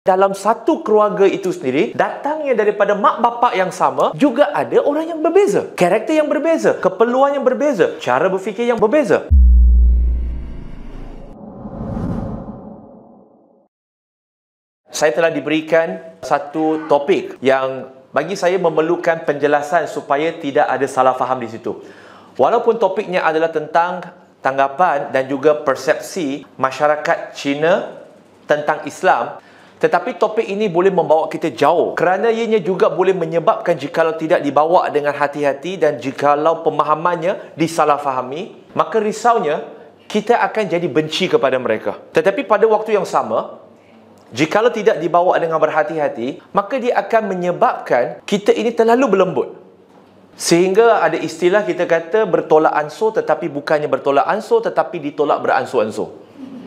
Dalam satu keluarga itu sendiri, datangnya daripada mak bapak yang sama, juga ada orang yang berbeza. Karakter yang berbeza, keperluan yang berbeza, cara berfikir yang berbeza. Saya telah diberikan satu topik yang bagi saya memerlukan penjelasan supaya tidak ada salah faham di situ. Walaupun topiknya adalah tentang tanggapan dan juga persepsi masyarakat Cina tentang Islam, tetapi topik ini boleh membawa kita jauh kerana ianya juga boleh menyebabkan jikalau tidak dibawa dengan hati-hati dan jikalau pemahamannya disalahfahami, maka risaunya kita akan jadi benci kepada mereka. Tetapi pada waktu yang sama, jikalau tidak dibawa dengan berhati-hati, maka dia akan menyebabkan kita ini terlalu berlembut. Sehingga ada istilah kita kata bertolak ansur, tetapi bukannya bertolak ansur, tetapi ditolak beransur-ansur.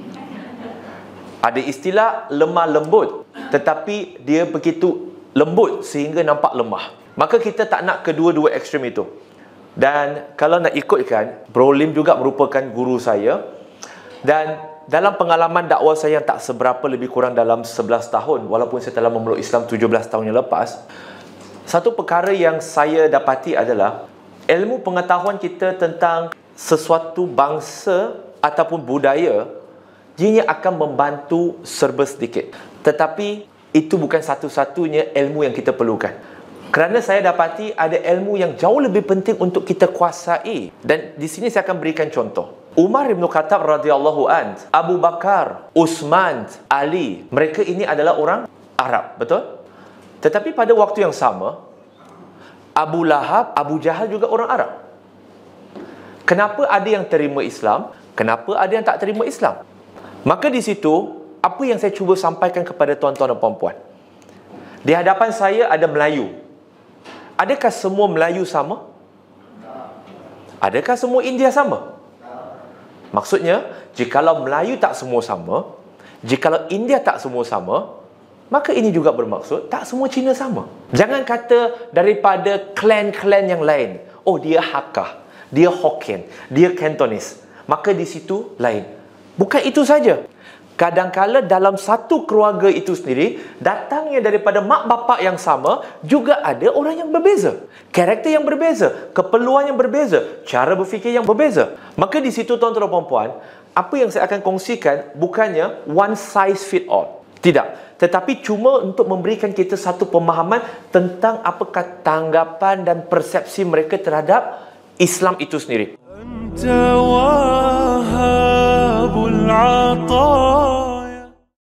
Ada istilah lemah lembut, tetapi dia begitu lembut sehingga nampak lemah. Maka kita tak nak kedua-dua ekstrem itu. Dan kalau nak ikutkan, Bro Lim juga merupakan guru saya. Dan dalam pengalaman dakwah saya yang tak seberapa, lebih kurang dalam 11 tahun, walaupun saya telah memeluk Islam 17 tahun yang lepas, satu perkara yang saya dapati adalah ilmu pengetahuan kita tentang sesuatu bangsa ataupun budaya, ianya akan membantu serba sedikit. Tetapi itu bukan satu-satunya ilmu yang kita perlukan. Kerana saya dapati ada ilmu yang jauh lebih penting untuk kita kuasai. Dan di sini saya akan berikan contoh. Umar bin Khattab radhiyallahu an, Abu Bakar, Uthman, Ali, mereka ini adalah orang Arab, betul? Tetapi pada waktu yang sama, Abu Lahab, Abu Jahal juga orang Arab. Kenapa ada yang terima Islam? Kenapa ada yang tak terima Islam? Maka di situ, apa yang saya cuba sampaikan kepada tuan-tuan dan puan-puan? Di hadapan saya ada Melayu. Adakah semua Melayu sama? Adakah semua India sama? Maksudnya, jikalau Melayu tak semua sama, jikalau India tak semua sama, maka ini juga bermaksud tak semua Cina sama. Jangan kata daripada klan-klan yang lain, oh dia Hakka, dia Hokkien, dia Cantonese, maka di situ lain. Bukan itu saja. Kadang-kala dalam satu keluarga itu sendiri, datangnya daripada mak bapak yang sama, juga ada orang yang berbeza. Karakter yang berbeza, keperluan yang berbeza, cara berfikir yang berbeza. Maka di situ tuan-tuan dan puan-puan, apa yang saya akan kongsikan bukannya one size fit all. Tidak. Tetapi cuma untuk memberikan kita satu pemahaman tentang apakah tanggapan dan persepsi mereka terhadap Islam itu sendiri.